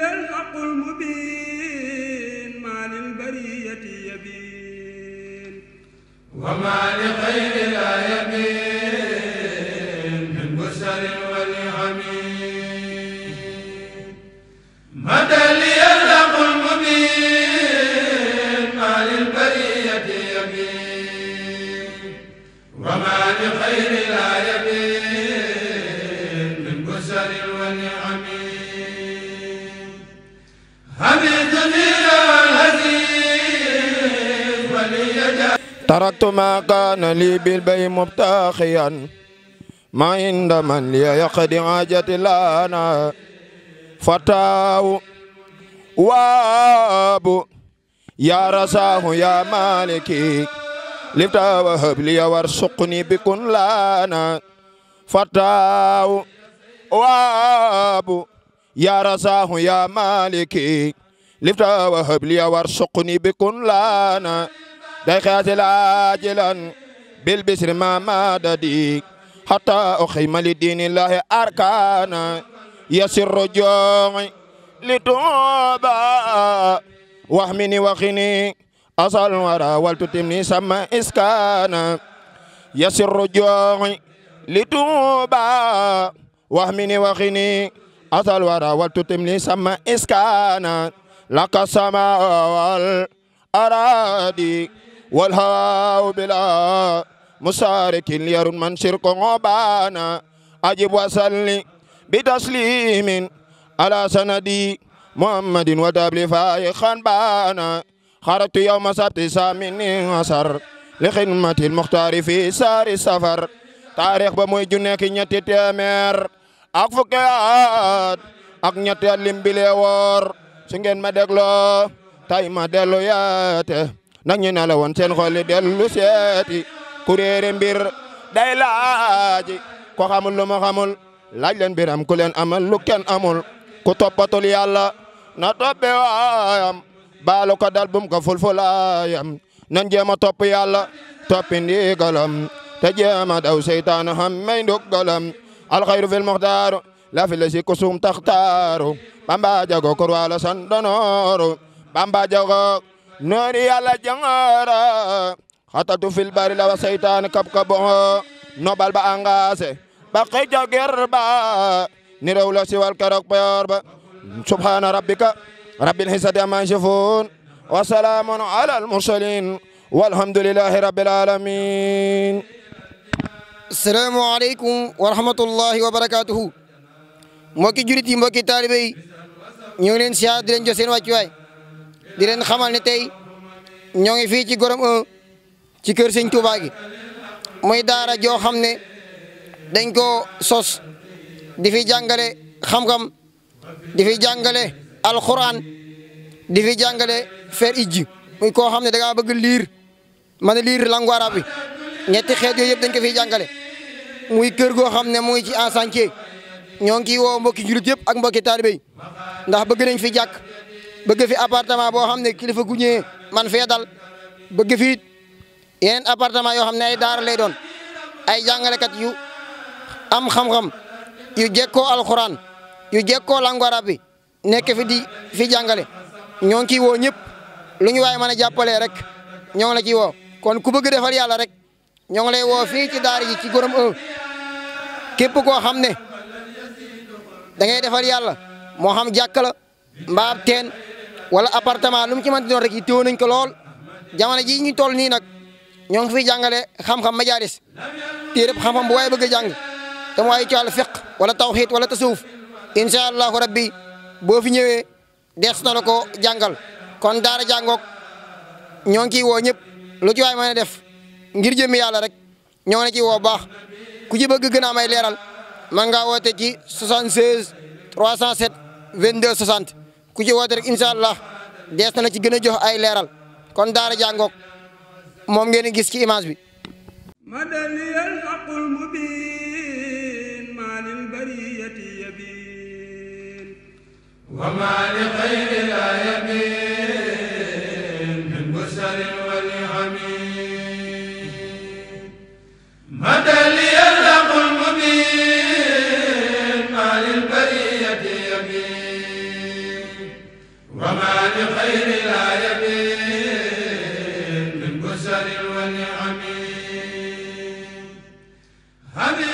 الحق المبين ما للبرية يبين وما لخير لا يبين من بشر ولحميد مدى لي الحق المبين ما للبرية يبين وما لخير لا يبين من بشر ولحميد تركت ما كان لي بالبي مبتاخيا ما عند من لي يقضي حاجتي لنا فتاو وابو يا رساه يا مالكي لفتا وهب لي وارزقني بكن لنا فتاو وابو يا رساه يا مالكي لفتا وهب لي وارزقني بكن لنا داي خاتل عاجلا بالبسر ما مددي حتى أخيم لدين الله أركانا يسر رجوعي لتوبا وحمني وخني أصل ورا والتتمني سما إسكانا يسر رجوعي لتوبا وحمني وخني أصل ورا والتتمني سما إسكانا لك السماء والأراضي والهواء بلا مسارك يرون من شرك عبانا أجب وصلي بتسليم على سندي محمد وتبلي فايخا بانا خرجت يوم سبت سامن عصر لخدمة المختار في سار السفر تاريخ بموي جنك ñetti téeméer ak fukki at ak ñetti at lim bi lee woor su ngeen ma dégloo tay ma dellu yaate nag ñu ne la woon seen xol dellu seeti ku réere mbir day laaji ko xamul lu ma xamul laaj leen biram ku leen amal lu kenn amul ku toppatul yàlla na toppe waayam baalu ko dal bum ko fulfulaayam nan jéema topp yàlla toppi ndigalam te jéema daw seytaan xam may ndugalam alxayru fil muxtaaru la fi la si kusum taxtaaru bamba jago korwala sandonooru bamba jago noori yàlla jangara xatatu fil bari la wa seytaan kap kaboho nobal ba engagé ba xëja ger ba ni rew la siwal karok payor ba subhana rabbika rabbil izzati amma yasifun wa salamun ala al mursalin walhamdulillahi rabbil alamin. Assalamu aleykum wa rahmatullahi wa barakatuhu. mbokki julit yi mbokki taalibe yi ñu ngi leen siyaar di leen jox seen wàccuwaay di leen xamal ne tey ñoo ngi fii ci Gorom 1 ci kër Sëñ Touba gi muy daara joo xam ne dañ ko sos di fi jàngale xam-xam di fi jàngale alquran di fi jàngale fer ijji muy koo xam ne da ngaa bëgg liir mën a liir langue arabe bi ñetti xeet yooyu yëpp dañ ko fiy jàngale muy kër goo xam ne muy ci en chantier ñoo ngi woo mbokki julit yëpp ak mbokki taalibe yi ndax bëgg nañ fi jàkk bëgg fi appartement boo xam ne kilifa gu ñëwee man fee dal bëgg fi yeneen appartement yoo xam ne ay daara lay doon ay jàngalekat yu am xam-xam yu jekkoo alxuraan yu jekkoo langue arabe bi nekk fi di fi jàngale ñoo ngi ciy woo ñëpp lu ñu waaye mën a jàppalee rek ñoo ngi la ciy woo kon ku bëgg defal yàlla rek ñoo ngi lay woo fii ci daara ji ci Gorom 1 képp koo xam ne da ngay defal yàlla moo xam jàkka la mbaa teen wala appartement lu mu ci mënti doon rek yittewoo nañ ko lool jamono ji ñu toll nii nag ñoo ngi fiy jàngale xam-xam majaalis téereb xam-xam bu waaye bëgg a jàng te mu waaye ci wàllu fiq wala tawxiid wala tasawuf incha allahu rabbi boo fi ñëwee des na la ko jàngal kon daara jàngook ñoo ngi ciy woo ñëpp lu ci waay mën a def ngir jëmmi yàlla rek ñoo ngi ciy woo baax ku ci bëgg gën a may leeral man ngaa woote ci 76 307 22 60 ku ci woote rek incha allah dees na la ci gën a jox ay leeral kon daara jàngook moom ngeen di gis ci image bi. madani alhaqul mubin ma lil bariyati yabin wa ma li khayri la yabin min busharin wa li hamin madani alhaqul mubin ma lil bariyati yabin وما لخير لا يبين من بشر ونعم